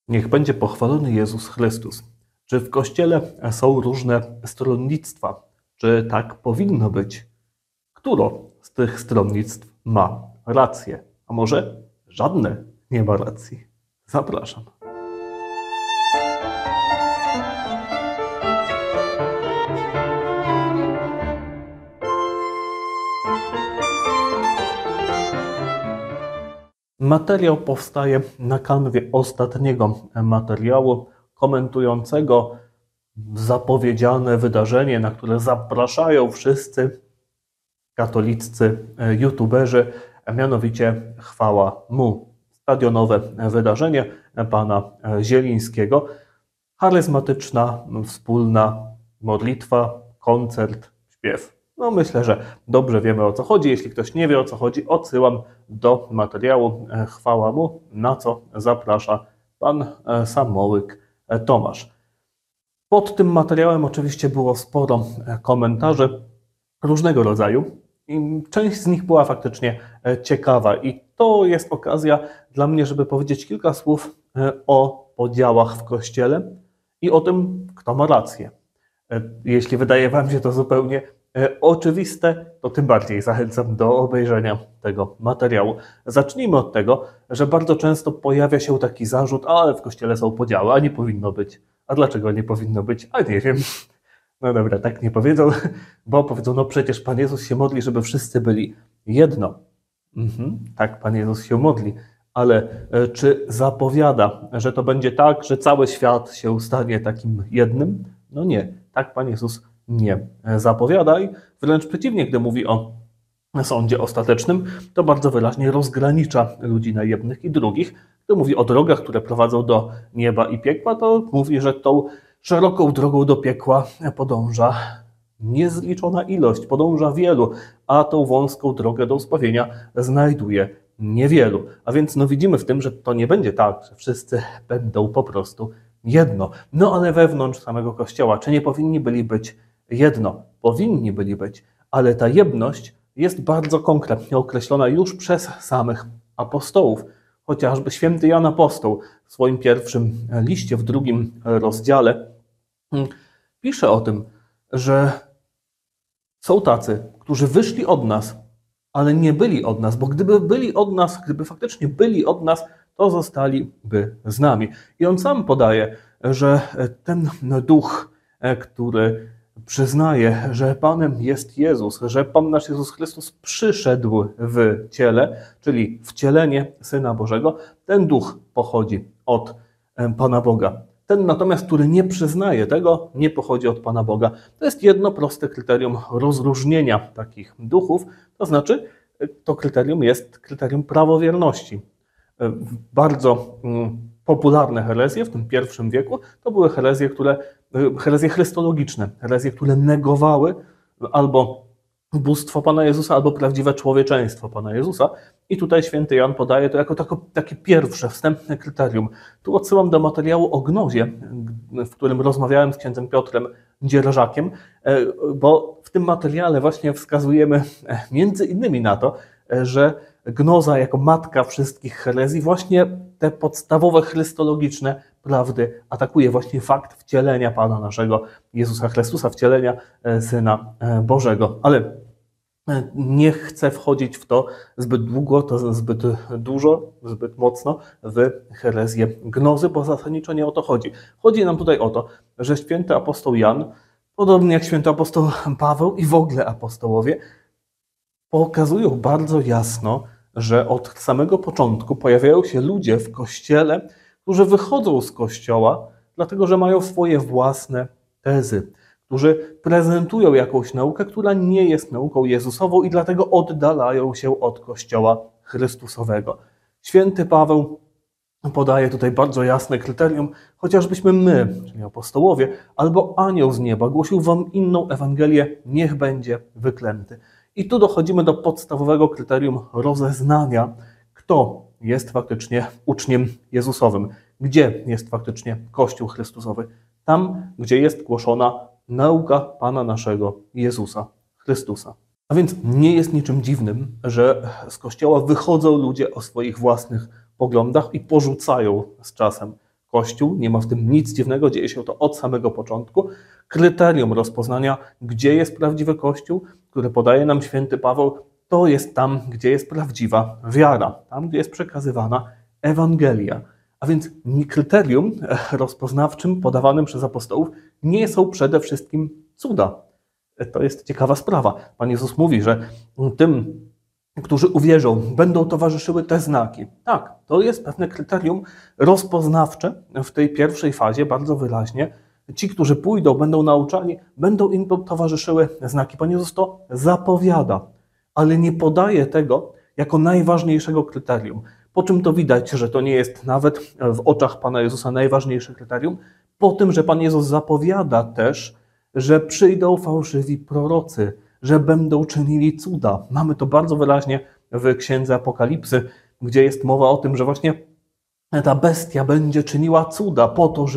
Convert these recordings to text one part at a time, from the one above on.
Niech będzie pochwalony Jezus Chrystus. Czy w Kościele są różne stronnictwa? Czy tak powinno być? Które z tych stronnictw ma rację? A może żadne nie ma racji? Zapraszam. Materiał powstaje na kanwie ostatniego materiału komentującego zapowiedziane wydarzenie, na które zapraszają wszyscy katoliccy youtuberzy, a mianowicie chwała mu. Stadionowe wydarzenie pana Zielińskiego. Charyzmatyczna, wspólna modlitwa, koncert, śpiew. No myślę, że dobrze wiemy, o co chodzi. Jeśli ktoś nie wie, o co chodzi, odsyłam do materiału chwała mu, na co zaprasza pan Samołyk Tomasz. Pod tym materiałem oczywiście było sporo komentarzy różnego rodzaju i część z nich była faktycznie ciekawa i to jest okazja dla mnie, żeby powiedzieć kilka słów o podziałach w Kościele i o tym, kto ma rację. Jeśli wydaje wam się to zupełnie oczywiste, to tym bardziej zachęcam do obejrzenia tego materiału. Zacznijmy od tego, że bardzo często pojawia się taki zarzut, ale w Kościele są podziały, a nie powinno być. A dlaczego nie powinno być? A nie wiem. No dobra, tak nie powiedzą, bo powiedzą, no przecież Pan Jezus się modli, żeby wszyscy byli jedno. Tak, Pan Jezus się modli, ale czy zapowiada, że to będzie tak, że cały świat się stanie takim jednym? No nie, tak Pan Jezus nie zapowiada i wręcz przeciwnie, gdy mówi o sądzie ostatecznym, to bardzo wyraźnie rozgranicza ludzi na jednych i drugich. Gdy mówi o drogach, które prowadzą do nieba i piekła, to mówi, że tą szeroką drogą do piekła podąża niezliczona ilość, podąża wielu, a tą wąską drogę do zbawienia znajduje niewielu. A więc no widzimy w tym, że to nie będzie tak, że wszyscy będą po prostu jedno. No ale wewnątrz samego Kościoła, czy nie powinni byli być jedno? Powinni byli być, ale ta jedność jest bardzo konkretnie określona już przez samych apostołów. Chociażby święty Jan Apostoł w swoim pierwszym liście, w 2 rozdziale, pisze o tym, że są tacy, którzy wyszli od nas, ale nie byli od nas, bo gdyby byli od nas, gdyby faktycznie byli od nas, to zostaliby z nami. I on sam podaje, że ten duch, który przyznaje, że Panem jest Jezus, że Pan nasz Jezus Chrystus przyszedł w ciele, czyli wcielenie Syna Bożego, ten duch pochodzi od Pana Boga. Ten natomiast, który nie przyznaje tego, nie pochodzi od Pana Boga. To jest jedno proste kryterium rozróżnienia takich duchów, to znaczy to kryterium jest kryterium prawowierności. Bardzo popularne herezje w tym I wieku to były herezje chrystologiczne, herezje, które negowały albo bóstwo Pana Jezusa, albo prawdziwe człowieczeństwo Pana Jezusa. I tutaj święty Jan podaje to jako takie pierwsze, wstępne kryterium. Tu odsyłam do materiału o gnozie, w którym rozmawiałem z księdzem Piotrem Dzierżakiem, bo w tym materiale właśnie wskazujemy między innymi na to, że gnoza jako matka wszystkich herezji właśnie te podstawowe chrystologiczne prawdy atakuje, właśnie fakt wcielenia Pana naszego Jezusa Chrystusa, wcielenia Syna Bożego. Ale nie chcę wchodzić w to zbyt długo, to zbyt dużo, zbyt mocno w herezję gnozy, bo zasadniczo nie o to chodzi. Chodzi nam tutaj o to, że święty apostoł Jan, podobnie jak święty apostoł Paweł i w ogóle apostołowie, pokazują bardzo jasno, że od samego początku pojawiają się ludzie w Kościele, którzy wychodzą z Kościoła, dlatego że mają swoje własne tezy, którzy prezentują jakąś naukę, która nie jest nauką Jezusową i dlatego oddalają się od Kościoła Chrystusowego. Święty Paweł podaje tutaj bardzo jasne kryterium, chociażbyśmy my, czyli apostołowie, albo anioł z nieba głosił wam inną Ewangelię, niech będzie wyklęty. I tu dochodzimy do podstawowego kryterium rozeznania, kto jest faktycznie uczniem Jezusowym, gdzie jest faktycznie Kościół Chrystusowy. Tam, gdzie jest głoszona nauka Pana naszego Jezusa Chrystusa. A więc nie jest niczym dziwnym, że z Kościoła wychodzą ludzie o swoich własnych poglądach i porzucają z czasem Kościół, nie ma w tym nic dziwnego, dzieje się to od samego początku. Kryterium rozpoznania, gdzie jest prawdziwy Kościół, które podaje nam święty Paweł, to jest tam, gdzie jest prawdziwa wiara, tam, gdzie jest przekazywana Ewangelia. A więc kryterium rozpoznawczym podawanym przez apostołów nie są przede wszystkim cuda. To jest ciekawa sprawa. Pan Jezus mówi, że tym, którzy uwierzą, będą towarzyszyły te znaki. Tak, to jest pewne kryterium rozpoznawcze w tej pierwszej fazie, bardzo wyraźnie. Ci, którzy pójdą, będą nauczani, będą im towarzyszyły znaki. Pan Jezus to zapowiada, ale nie podaje tego jako najważniejszego kryterium. Po czym to widać, że to nie jest nawet w oczach Pana Jezusa najważniejsze kryterium? Po tym, że Pan Jezus zapowiada też, że przyjdą fałszywi prorocy, że będą czynili cuda. Mamy to bardzo wyraźnie w Księdze Apokalipsy, gdzie jest mowa o tym, że właśnie ta bestia będzie czyniła cuda po to,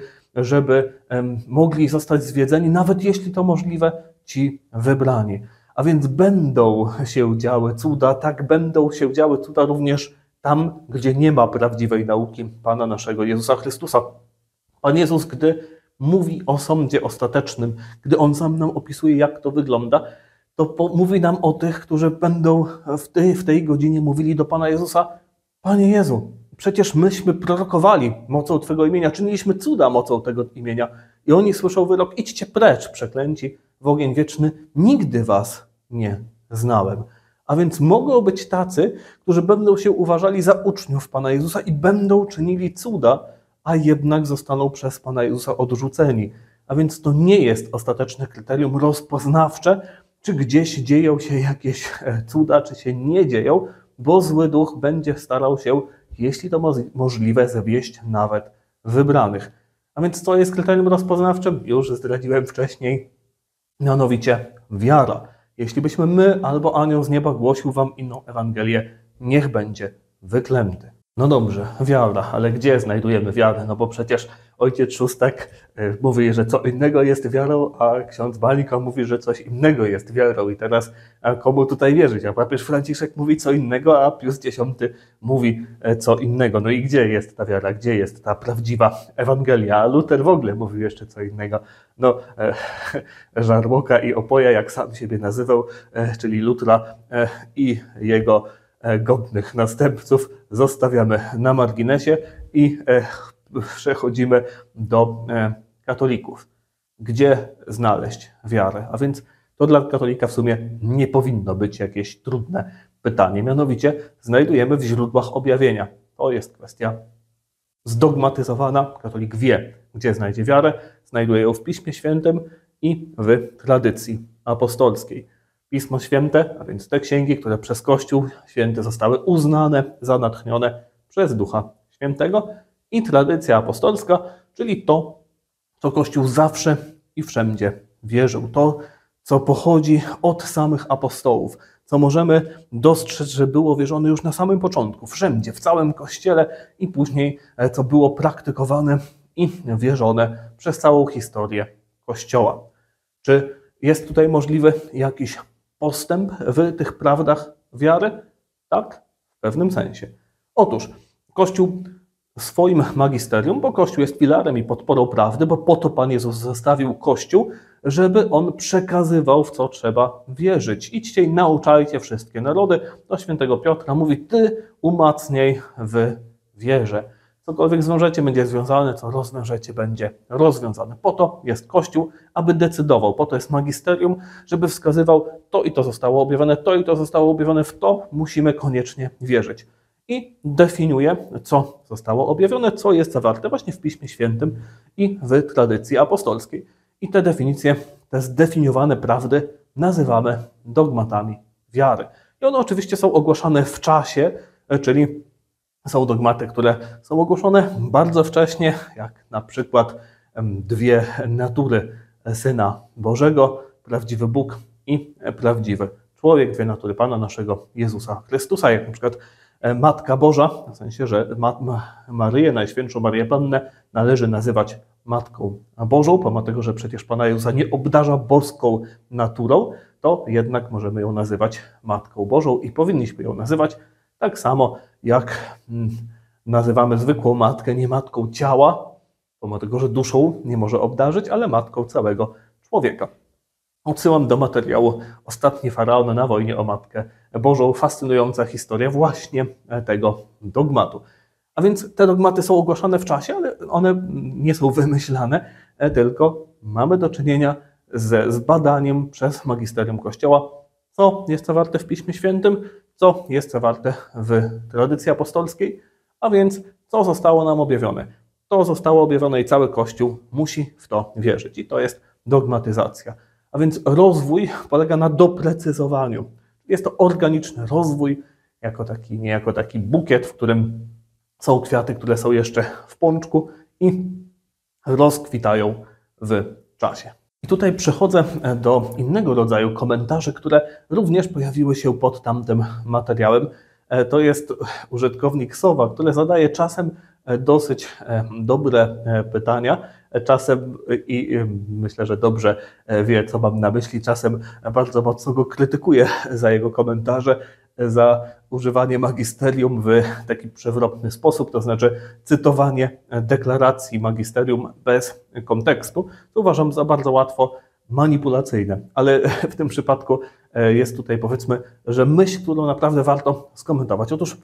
żeby mogli zostać zwiedzeni, nawet jeśli to możliwe, ci wybrani. A więc będą się działy cuda, tak będą się działy cuda również tam, gdzie nie ma prawdziwej nauki Pana naszego Jezusa Chrystusa. Pan Jezus, gdy mówi o sądzie ostatecznym, gdy On sam nam opisuje, jak to wygląda, to mówi nam o tych, którzy będą w tej godzinie mówili do Pana Jezusa: Panie Jezu, przecież myśmy prorokowali mocą Twego imienia, czyniliśmy cuda mocą tego imienia. I oni słyszą wyrok: idźcie precz, przeklęci, w ogień wieczny, nigdy was nie znałem. A więc mogą być tacy, którzy będą się uważali za uczniów Pana Jezusa i będą czynili cuda, a jednak zostaną przez Pana Jezusa odrzuceni. A więc to nie jest ostateczne kryterium rozpoznawcze, czy gdzieś dzieją się jakieś cuda, czy się nie dzieją, bo zły duch będzie starał się, jeśli to możliwe, zawieść nawet wybranych. A więc co jest kryterium rozpoznawczym? Już zdradziłem wcześniej, mianowicie wiara. Jeśli byśmy my albo anioł z nieba głosił wam inną Ewangelię, niech będzie wyklęty. No dobrze, wiara, ale gdzie znajdujemy wiarę? No bo przecież ojciec Szóstek mówi, że co innego jest wiarą, a ksiądz Bańka mówi, że coś innego jest wiarą. I teraz komu tutaj wierzyć? A papież Franciszek mówi co innego, a Pius X mówi co innego. No i gdzie jest ta wiara? Gdzie jest ta prawdziwa Ewangelia? A Luter w ogóle mówił jeszcze co innego. No, Żarłoka i Opoja, jak sam siebie nazywał, czyli Lutra i jego godnych następców, zostawiamy na marginesie i przechodzimy do katolików. Gdzie znaleźć wiarę? A więc to dla katolika w sumie nie powinno być jakieś trudne pytanie. Mianowicie znajdujemy w źródłach objawienia. To jest kwestia zdogmatyzowana. Katolik wie, gdzie znajdzie wiarę. Znajduje ją w Piśmie Świętym i w tradycji apostolskiej. Pismo Święte, a więc te księgi, które przez Kościół Święty zostały uznane za natchnione przez Ducha Świętego, i tradycja apostolska, czyli to, co Kościół zawsze i wszędzie wierzył. To, co pochodzi od samych apostołów, co możemy dostrzec, że było wierzone już na samym początku, wszędzie, w całym Kościele i później, co było praktykowane i wierzone przez całą historię Kościoła. Czy jest tutaj możliwy jakiś postęp w tych prawdach wiary? Tak, w pewnym sensie. Otóż Kościół swoim magisterium, bo Kościół jest filarem i podporą prawdy, bo po to Pan Jezus zostawił Kościół, żeby on przekazywał, w co trzeba wierzyć. Idźcie i nauczajcie wszystkie narody. Do świętego Piotra mówi: ty umacniaj w wierze. Cokolwiek zwiążecie, będzie związane, co rozwiążecie, będzie rozwiązane. Po to jest Kościół, aby decydował. Po to jest magisterium, żeby wskazywał: to i to zostało objawione, to i to zostało objawione, w to musimy koniecznie wierzyć. I definiuje, co zostało objawione, co jest zawarte właśnie w Piśmie Świętym i w tradycji apostolskiej. I te definicje, te zdefiniowane prawdy nazywamy dogmatami wiary. I one oczywiście są ogłaszane w czasie, czyli są dogmaty, które są ogłoszone bardzo wcześnie, jak na przykład dwie natury Syna Bożego, prawdziwy Bóg i prawdziwy człowiek, dwie natury Pana naszego Jezusa Chrystusa, jak na przykład Matka Boża, w sensie, że Maryję, Najświętszą Maryję Pannę, należy nazywać Matką Bożą, pomimo tego, że przecież Pana Jezusa nie obdarza boską naturą, to jednak możemy ją nazywać Matką Bożą i powinniśmy ją nazywać tak samo jak nazywamy zwykłą matkę nie matką ciała, pomimo tego, że duszą nie może obdarzyć, ale matką całego człowieka. Odsyłam do materiału Ostatni faraon na wojnie o Matkę Bożą. Fascynująca historia właśnie tego dogmatu. A więc te dogmaty są ogłaszane w czasie, ale one nie są wymyślane, tylko mamy do czynienia ze zbadaniem przez magisterium Kościoła, co jest zawarte w Piśmie Świętym, co jest zawarte w tradycji apostolskiej, a więc co zostało nam objawione. To zostało objawione i cały Kościół musi w to wierzyć. I to jest dogmatyzacja. A więc rozwój polega na doprecyzowaniu. Jest to organiczny rozwój, nie jako taki bukiet, w którym są kwiaty, które są jeszcze w pączku i rozkwitają w czasie. I tutaj przechodzę do innego rodzaju komentarzy, które również pojawiły się pod tamtym materiałem. To jest użytkownik Sowa, który zadaje czasem dosyć dobre pytania, czasem i myślę, że dobrze wie, co mam na myśli, czasem bardzo mocno go krytykuje za jego komentarze, za używanie magisterium w taki przewrotny sposób, to znaczy cytowanie deklaracji magisterium bez kontekstu, co uważam za bardzo łatwo manipulacyjne. Ale w tym przypadku jest tutaj, powiedzmy, że myśl, którą naprawdę warto skomentować. Otóż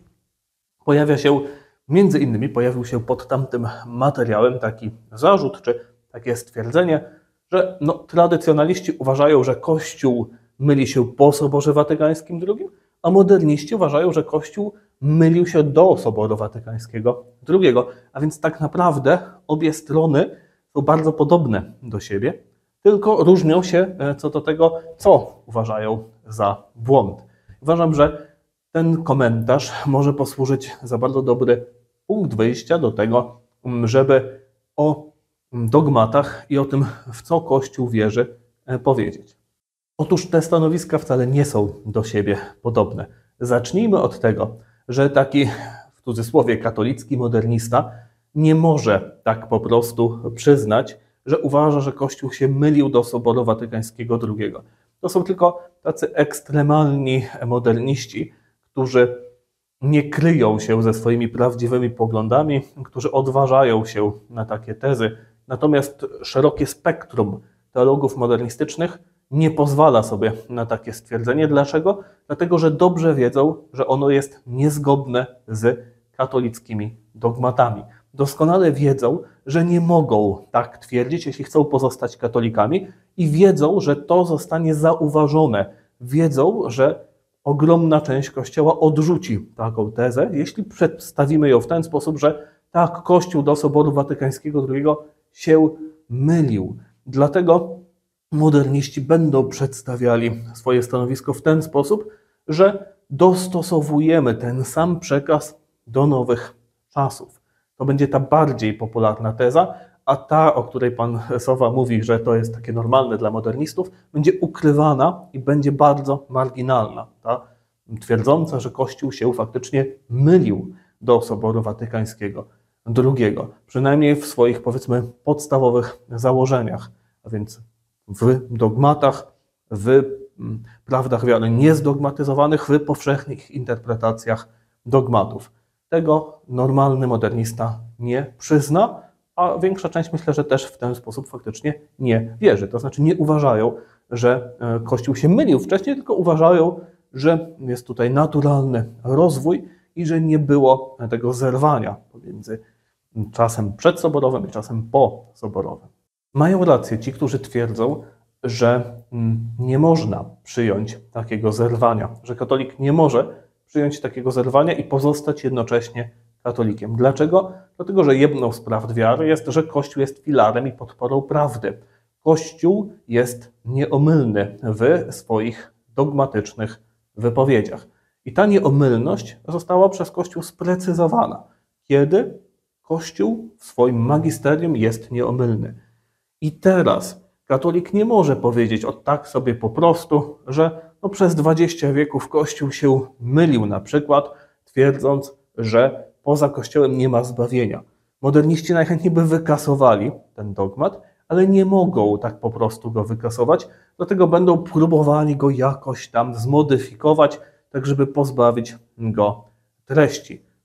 pojawił się pod tamtym materiałem taki zarzut, czy takie stwierdzenie, że tradycjonaliści uważają, że Kościół myli się po Soborze Watykańskim II, a moderniści uważają, że Kościół mylił się do Soboru Watykańskiego II. A więc tak naprawdę obie strony są bardzo podobne do siebie, tylko różnią się co do tego, co uważają za błąd. Uważam, że ten komentarz może posłużyć za bardzo dobry punkt wyjścia do tego, żeby o dogmatach i o tym, w co Kościół wierzy, powiedzieć. Otóż te stanowiska wcale nie są do siebie podobne. Zacznijmy od tego, że taki, w cudzysłowie, katolicki modernista nie może tak po prostu przyznać, że uważa, że Kościół się mylił do Soboru Watykańskiego II. To są tylko tacy ekstremalni moderniści, którzy nie kryją się ze swoimi prawdziwymi poglądami, którzy odważają się na takie tezy. Natomiast szerokie spektrum teologów modernistycznych nie pozwala sobie na takie stwierdzenie. Dlaczego? Dlatego, że dobrze wiedzą, że ono jest niezgodne z katolickimi dogmatami. Doskonale wiedzą, że nie mogą tak twierdzić, jeśli chcą pozostać katolikami i wiedzą, że to zostanie zauważone. Wiedzą, że ogromna część Kościoła odrzuci taką tezę, jeśli przedstawimy ją w ten sposób, że tak, Kościół do Soboru Watykańskiego II się mylił. Dlatego moderniści będą przedstawiali swoje stanowisko w ten sposób, że dostosowujemy ten sam przekaz do nowych czasów. To będzie ta bardziej popularna teza, a ta, o której pan Sowa mówi, że to jest takie normalne dla modernistów, będzie ukrywana i będzie bardzo marginalna. Ta twierdząca, że Kościół się faktycznie mylił do Soboru Watykańskiego II. Przynajmniej w swoich, powiedzmy, podstawowych założeniach, a więc w dogmatach, w prawdach wiary niezdogmatyzowanych, w powszechnych interpretacjach dogmatów. Tego normalny modernista nie przyzna, a większa część, myślę, że też w ten sposób faktycznie nie wierzy. To znaczy nie uważają, że Kościół się mylił wcześniej, tylko uważają, że jest tutaj naturalny rozwój i że nie było tego zerwania pomiędzy czasem przedsoborowym i czasem posoborowym. Mają rację ci, którzy twierdzą, że nie można przyjąć takiego zerwania, że katolik nie może przyjąć takiego zerwania i pozostać jednocześnie katolikiem. Dlaczego? Dlatego, że jedną z prawd wiary jest, że Kościół jest filarem i podporą prawdy. Kościół jest nieomylny w swoich dogmatycznych wypowiedziach. I ta nieomylność została przez Kościół sprecyzowana, kiedy Kościół w swoim magisterium jest nieomylny. I teraz katolik nie może powiedzieć tak sobie po prostu, że przez 20 wieków Kościół się mylił na przykład, twierdząc, że poza Kościołem nie ma zbawienia. Moderniści najchętniej by wykasowali ten dogmat, ale nie mogą tak po prostu go wykasować, dlatego będą próbowali go jakoś tam zmodyfikować, tak żeby pozbawić go treści.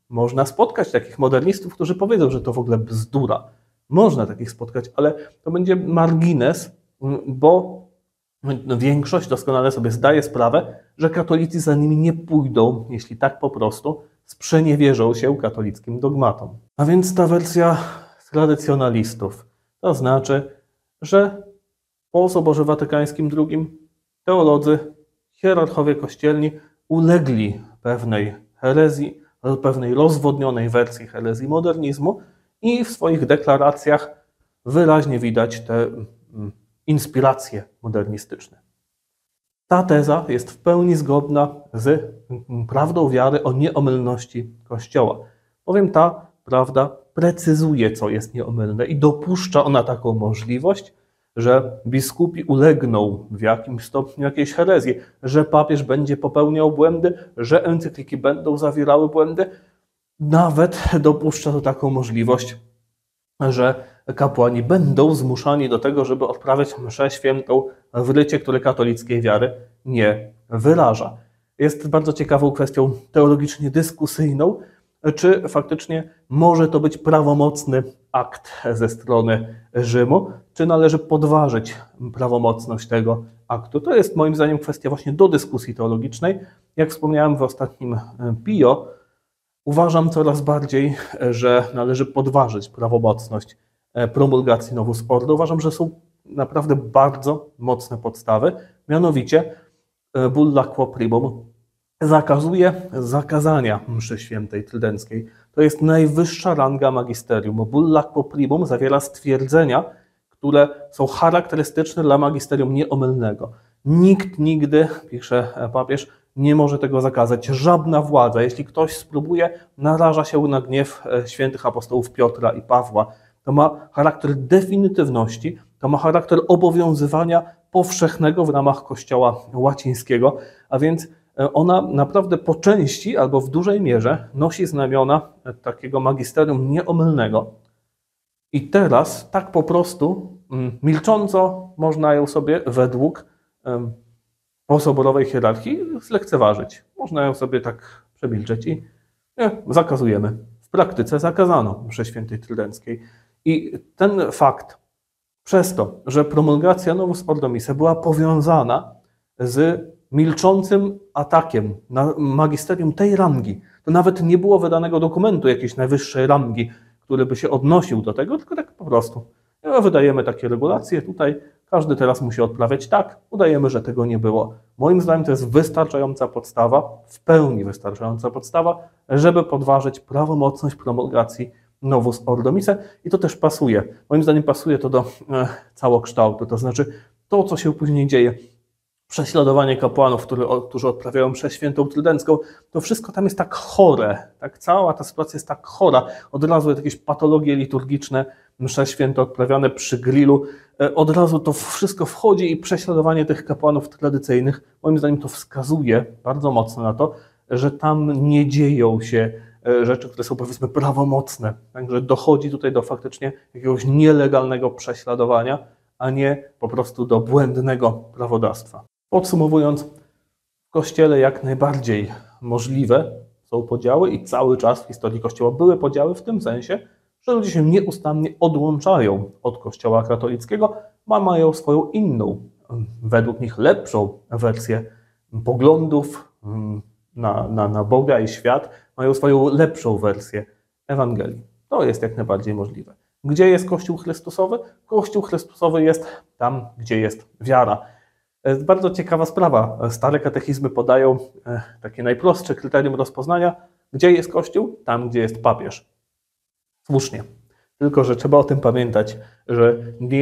Można spotkać takich modernistów, którzy powiedzą, że to w ogóle bzdura. Można takich spotkać, ale to będzie margines, bo większość doskonale sobie zdaje sprawę, że katolicy za nimi nie pójdą, jeśli tak po prostu sprzeniewierzą się katolickim dogmatom. A więc ta wersja tradycjonalistów, to znaczy, że po Soborze Watykańskim II teolodzy, hierarchowie kościelni ulegli pewnej herezji, pewnej rozwodnionej wersji herezji modernizmu i w swoich deklaracjach wyraźnie widać te inspiracje modernistyczne. Ta teza jest w pełni zgodna z prawdą wiary o nieomylności Kościoła, bowiem ta prawda precyzuje, co jest nieomylne i dopuszcza ona taką możliwość, że biskupi ulegną w jakimś stopniu jakiejś herezji, że papież będzie popełniał błędy, że encykliki będą zawierały błędy. Nawet dopuszcza to taką możliwość, że kapłani będą zmuszani do tego, żeby odprawiać mszę świętą w rycie, który katolickiej wiary nie wyraża. Jest bardzo ciekawą kwestią teologicznie dyskusyjną, czy faktycznie może to być prawomocny akt ze strony Rzymu, czy należy podważyć prawomocność tego aktu. To jest moim zdaniem kwestia właśnie do dyskusji teologicznej. Jak wspomniałem w ostatnim Pio, uważam coraz bardziej, że należy podważyć prawomocność promulgacji Novus Ordo. Uważam, że są naprawdę bardzo mocne podstawy. Mianowicie bulla Quo Primum zakazuje zakazania mszy świętej trydenckiej. To jest najwyższa ranga magisterium. Bulla Quo Primum zawiera stwierdzenia, które są charakterystyczne dla magisterium nieomylnego. Nikt nigdy, pisze papież, nie może tego zakazać. Żadna władza, jeśli ktoś spróbuje, naraża się na gniew świętych apostołów Piotra i Pawła. To ma charakter definitywności, to ma charakter obowiązywania powszechnego w ramach Kościoła łacińskiego, a więc ona naprawdę po części albo w dużej mierze nosi znamiona takiego magisterium nieomylnego. I teraz tak po prostu milcząco można ją sobie według posoborowej hierarchii zlekceważyć. Można ją sobie tak przemilczeć i zakazujemy. W praktyce zakazano mszy świętej trydenckiej. I ten fakt, przez to, że promulgacja Novus Ordo Missae była powiązana z milczącym atakiem na magisterium tej rangi, to nawet nie było wydanego dokumentu jakiejś najwyższej rangi, który by się odnosił do tego, tylko tak po prostu. Wydajemy takie regulacje, tutaj każdy teraz musi odprawiać tak, udajemy, że tego nie było. Moim zdaniem to jest wystarczająca podstawa, w pełni wystarczająca podstawa, żeby podważyć prawomocność promulgacji Novus Ordo Missae i to też pasuje. Moim zdaniem pasuje to do całokształtu, to znaczy to, co się później dzieje, prześladowanie kapłanów, którzy odprawiają mszę świętą trydencką, to wszystko tam jest tak chore, tak cała ta sytuacja jest tak chora. Od razu jakieś patologie liturgiczne, msze święte odprawiane przy grillu, od razu to wszystko wchodzi i prześladowanie tych kapłanów tradycyjnych, moim zdaniem to wskazuje bardzo mocno na to, że tam nie dzieją się rzeczy, które są powiedzmy prawomocne. Także dochodzi tutaj do faktycznie jakiegoś nielegalnego prześladowania, a nie po prostu do błędnego prawodawstwa. Podsumowując, w Kościele jak najbardziej możliwe są podziały i cały czas w historii Kościoła były podziały w tym sensie, że ludzie się nieustannie odłączają od Kościoła katolickiego, mają swoją inną, według nich lepszą wersję poglądów na Boga i świat, mają swoją lepszą wersję Ewangelii. To jest jak najbardziej możliwe. Gdzie jest Kościół Chrystusowy? Kościół Chrystusowy jest tam, gdzie jest wiara. Bardzo ciekawa sprawa. Stare katechizmy podają takie najprostsze kryterium rozpoznania. Gdzie jest Kościół? Tam, gdzie jest papież. Słusznie. Tylko że trzeba o tym pamiętać, że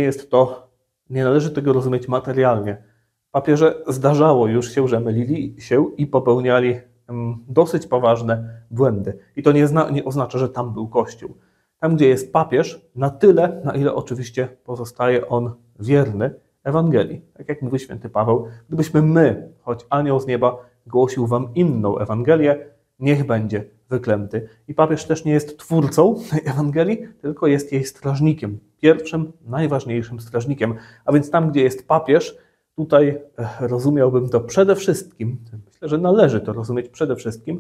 nie należy tego rozumieć materialnie. Papieże zdarzało już się, że mylili się i popełniali dosyć poważne błędy. I to nie oznacza, że tam był Kościół. Tam, gdzie jest papież, na tyle, na ile oczywiście pozostaje on wierny Ewangelii. Tak jak mówi święty Paweł, gdybyśmy my, choć anioł z nieba, głosił wam inną Ewangelię, niech będzie wyklęty. I papież też nie jest twórcą tej Ewangelii, tylko jest jej strażnikiem. Pierwszym, najważniejszym strażnikiem. A więc tam, gdzie jest papież, tutaj rozumiałbym to przede wszystkim, myślę, że należy to rozumieć przede wszystkim w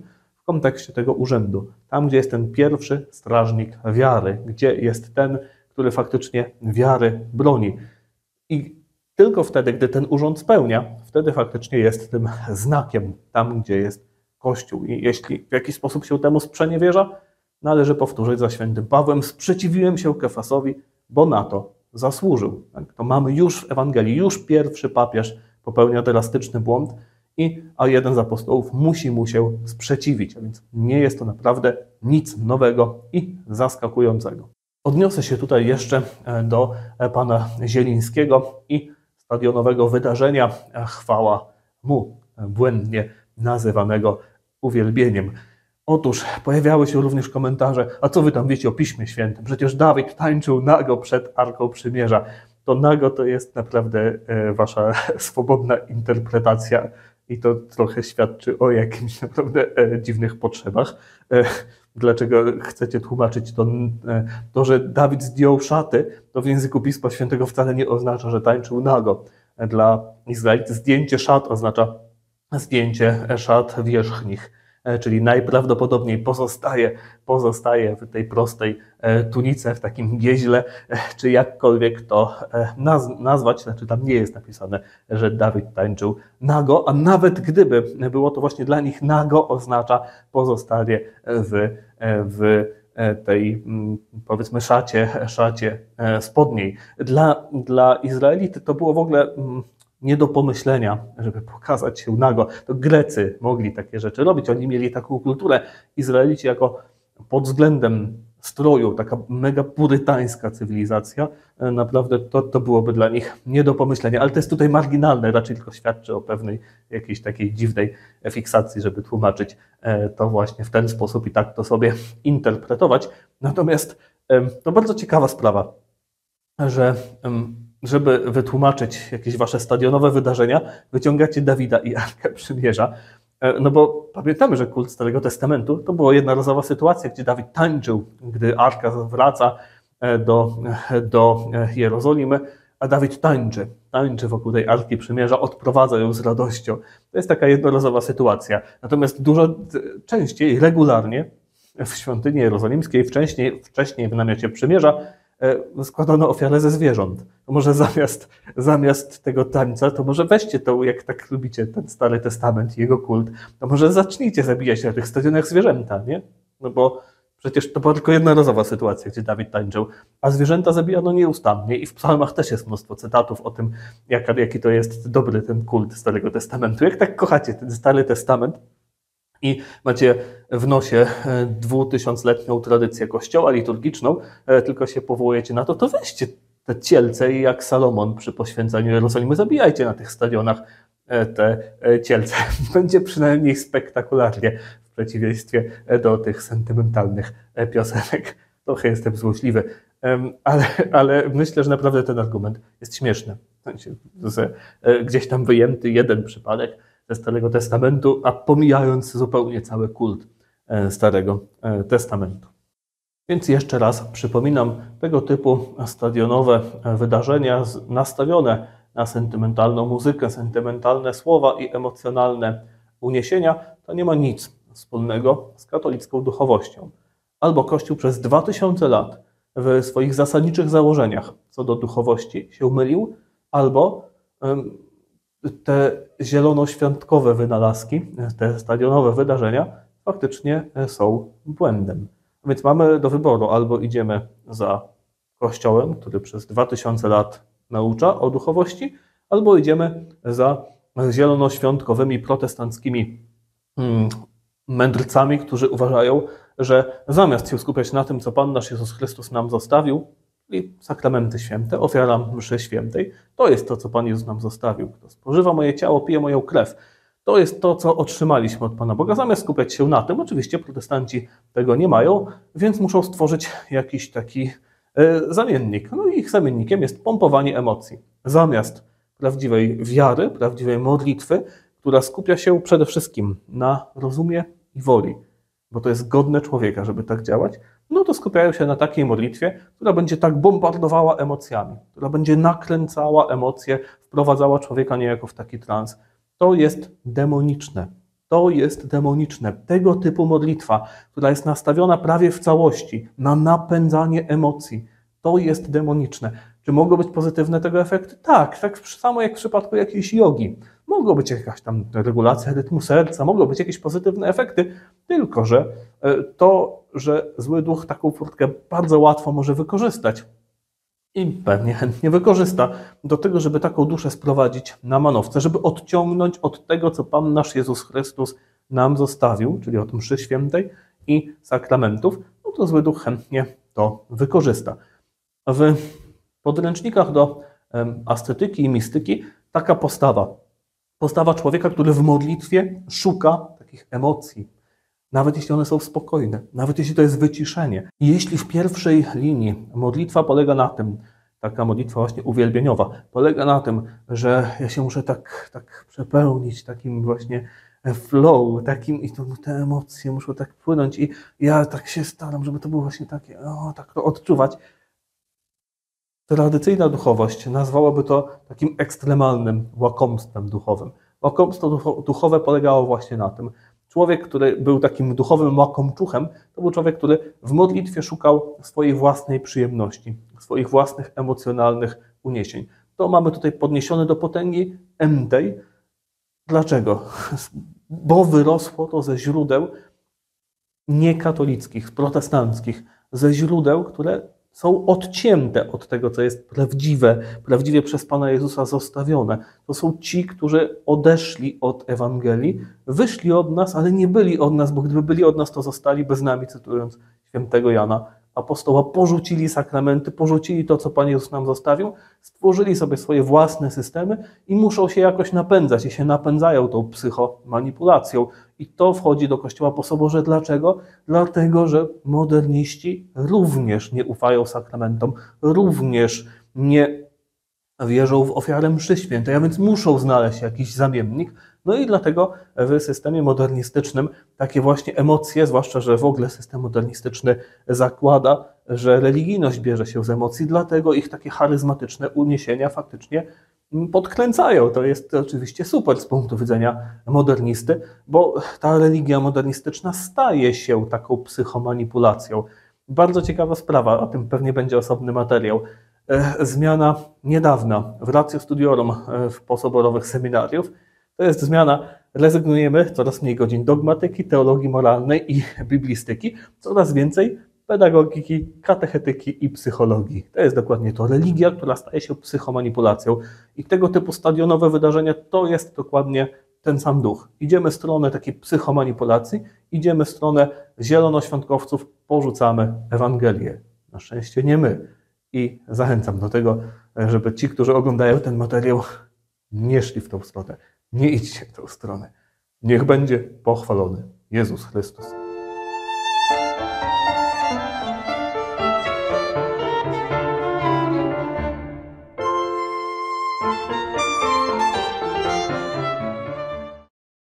kontekście tego urzędu. Tam, gdzie jest ten pierwszy strażnik wiary, gdzie jest ten, który faktycznie wiary broni. I tylko wtedy, gdy ten urząd spełnia, wtedy faktycznie jest tym znakiem tam, gdzie jest Kościół. I jeśli w jakiś sposób się temu sprzeniewierza, należy powtórzyć za świętym Pawłem: sprzeciwiłem się Kefasowi, bo na to zasłużył. Tak? To mamy już w Ewangelii, już pierwszy papież popełnia drastyczny błąd, a jeden z apostołów musi mu się sprzeciwić. A więc nie jest to naprawdę nic nowego i zaskakującego. Odniosę się tutaj jeszcze do pana Zielińskiego i stadionowego wydarzenia chwała mu, błędnie nazywanego uwielbieniem. Otóż pojawiały się również komentarze: a co wy tam wiecie o Piśmie Świętym? Przecież Dawid tańczył nago przed Arką Przymierza. To nago to jest naprawdę wasza swobodna interpretacja i to trochę świadczy o jakimś naprawdę dziwnych potrzebach. Dlaczego chcecie tłumaczyć to, że Dawid zdjął szaty, to w języku Pisma Świętego wcale nie oznacza, że tańczył nago. Dla Izraelitów zdjęcie szat oznacza zdjęcie szat wierzchnich, czyli najprawdopodobniej pozostaje w tej prostej tunice, w takim gieźle, czy jakkolwiek to nazwać. Znaczy tam nie jest napisane, że Dawid tańczył nago, a nawet gdyby było to właśnie dla nich nago, oznacza pozostanie w tej, powiedzmy, szacie spodniej. Dla Izraelity to było w ogóle nie do pomyślenia, żeby pokazać się nago. To Grecy mogli takie rzeczy robić, oni mieli taką kulturę. Izraelici jako pod względem stroju, taka mega purytańska cywilizacja, naprawdę to byłoby dla nich nie do pomyślenia. Ale to jest tutaj marginalne, raczej tylko świadczy o pewnej jakiejś takiej dziwnej fiksacji, żeby tłumaczyć to właśnie w ten sposób i tak to sobie interpretować. Natomiast to bardzo ciekawa sprawa, że żeby wytłumaczyć jakieś wasze stadionowe wydarzenia, wyciągacie Dawida i Arkę Przymierza. No bo pamiętamy, że kult Starego Testamentu to była jednorazowa sytuacja, gdzie Dawid tańczył, gdy Arka wraca do Jerozolimy, a Dawid tańczy wokół tej Arki Przymierza, odprowadza ją z radością. To jest taka jednorazowa sytuacja. Natomiast dużo częściej, regularnie w świątyni jerozolimskiej, wcześniej w namiocie Przymierza, składano ofiarę ze zwierząt. To może zamiast tego tańca, to może weźcie to, jak tak lubicie ten Stary Testament i jego kult, to może zacznijcie zabijać na tych stadionach zwierzęta, nie? No bo przecież to była tylko jednorazowa sytuacja, gdzie Dawid tańczył, a zwierzęta zabijano nieustannie i w psalmach też jest mnóstwo cytatów o tym, jaki to jest dobry ten kult Starego Testamentu. Jak tak kochacie ten Stary Testament i macie w nosie 2000-letnią tradycję kościoła liturgiczną, tylko się powołujecie na to weźcie te cielce i jak Salomon przy poświęcaniu Jerozolimy, zabijajcie na tych stadionach te cielce. Będzie przynajmniej spektakularnie, w przeciwieństwie do tych sentymentalnych piosenek. Trochę jestem złośliwy, ale myślę, że naprawdę ten argument jest śmieszny. Gdzieś tam wyjęty jeden przypadek ze Starego Testamentu, a pomijając zupełnie cały kult Starego Testamentu. Więc jeszcze raz przypominam, tego typu stadionowe wydarzenia nastawione na sentymentalną muzykę, sentymentalne słowa i emocjonalne uniesienia, to nie ma nic wspólnego z katolicką duchowością. Albo Kościół przez 2000 lat w swoich zasadniczych założeniach co do duchowości się mylił, albo te zielonoświątkowe wynalazki, te stadionowe wydarzenia faktycznie są błędem. Więc mamy do wyboru: albo idziemy za Kościołem, który przez 2000 lat naucza o duchowości, albo idziemy za zielonoświątkowymi protestanckimi mędrcami, którzy uważają, że zamiast się skupiać na tym, co Pan nasz Jezus Chrystus nam zostawił, i sakramenty święte, ofiara mszy świętej, to jest to, co Pan Jezus nam zostawił. Kto spożywa moje ciało, pije moją krew. To jest to, co otrzymaliśmy od Pana Boga. Zamiast skupiać się na tym, oczywiście protestanci tego nie mają, więc muszą stworzyć jakiś taki zamiennik. No i ich zamiennikiem jest pompowanie emocji. Zamiast prawdziwej wiary, prawdziwej modlitwy, która skupia się przede wszystkim na rozumie i woli, bo to jest godne człowieka, żeby tak działać, no to skupiają się na takiej modlitwie, która będzie tak bombardowała emocjami, która będzie nakręcała emocje, wprowadzała człowieka niejako w taki trans. To jest demoniczne. to jest demoniczne. Tego typu modlitwa, która jest nastawiona prawie w całości na napędzanie emocji, to jest demoniczne. Czy mogą być pozytywne tego efekty? Tak, tak samo jak w przypadku jakiejś jogi. Mogą być jakaś tam regulacja rytmu serca, mogą być jakieś pozytywne efekty, tylko że to, że zły duch taką furtkę bardzo łatwo może wykorzystać i pewnie chętnie wykorzysta do tego, żeby taką duszę sprowadzić na manowce, żeby odciągnąć od tego, co Pan nasz Jezus Chrystus nam zostawił, czyli od mszy świętej i sakramentów, no to zły duch chętnie to wykorzysta. W podręcznikach do ascetyki i mistyki taka postawa człowieka, który w modlitwie szuka takich emocji, nawet jeśli one są spokojne, nawet jeśli to jest wyciszenie. I jeśli w pierwszej linii modlitwa polega na tym, taka modlitwa właśnie uwielbieniowa, polega na tym, że ja się muszę tak przepełnić takim właśnie flow, takim i te emocje muszą tak płynąć i ja tak się staram, żeby to było właśnie takie, tak to odczuwać. Tradycyjna duchowość nazwałaby to takim ekstremalnym łakomstwem duchowym. Łakomstwo duchowe polegało właśnie na tym. Człowiek, który był takim duchowym łakomczuchem, to był człowiek, który w modlitwie szukał swojej własnej przyjemności, swoich własnych emocjonalnych uniesień. To mamy tutaj podniesione do potęgi entej. Dlaczego? Bo wyrosło to ze źródeł niekatolickich, protestanckich, ze źródeł, które są odcięte od tego, co jest prawdziwie przez Pana Jezusa zostawione. To są ci, którzy odeszli od Ewangelii, wyszli od nas, ale nie byli od nas, bo gdyby byli od nas, to zostaliby z nami, cytując świętego Jana Apostoła, porzucili sakramenty, porzucili to, co Pan Jezus nam zostawił, stworzyli sobie swoje własne systemy i muszą się jakoś napędzać i się napędzają tą psychomanipulacją. I to wchodzi do Kościoła po soborze. Dlaczego? Dlatego, że moderniści również nie ufają sakramentom, również nie wierzą w ofiarę mszy świętej, a więc muszą znaleźć jakiś zamiennik. No i dlatego w systemie modernistycznym takie właśnie emocje, zwłaszcza, że w ogóle system modernistyczny zakłada, że religijność bierze się z emocji, dlatego ich takie charyzmatyczne uniesienia faktycznie podkręcają. To jest oczywiście super z punktu widzenia modernisty, bo ta religia modernistyczna staje się taką psychomanipulacją. Bardzo ciekawa sprawa, o tym pewnie będzie osobny materiał. Zmiana niedawna w Ratio Studiorum w posoborowych seminariów, to jest zmiana, rezygnujemy coraz mniej godzin dogmatyki, teologii moralnej i biblistyki, coraz więcej pedagogiki, katechetyki i psychologii. To jest dokładnie to. Religia, która staje się psychomanipulacją. I tego typu stadionowe wydarzenia to jest dokładnie ten sam duch. Idziemy w stronę takiej psychomanipulacji, idziemy w stronę zielonoświątkowców, porzucamy Ewangelię. Na szczęście nie my. I zachęcam do tego, żeby ci, którzy oglądają ten materiał, nie szli w tą stronę. Nie idźcie w tą stronę. Niech będzie pochwalony Jezus Chrystus.